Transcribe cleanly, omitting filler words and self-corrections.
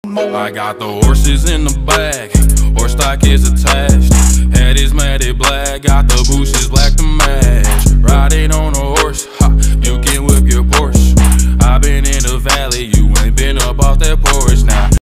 I got the horses in the back, horse stock is attached. Head is matted black, got the bushes black to match.